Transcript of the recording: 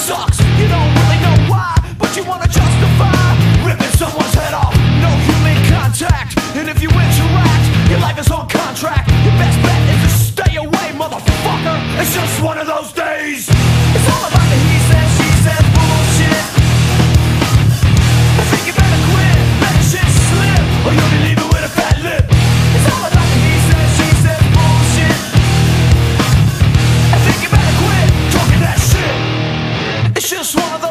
sucks. You don't really know why, but you wanna justify ripping someone's head off. No human contact, and if you interact, your life is on contract. Your best bet is to stay away, motherfucker. It's just one of those days. It's all about the he said, she said bullshit. I think you better quit, let the shit slip, or you'll be leaving with a fat lip. It's all about the he said, she said bullshit. I think you better quit talking that shit. It's just one of those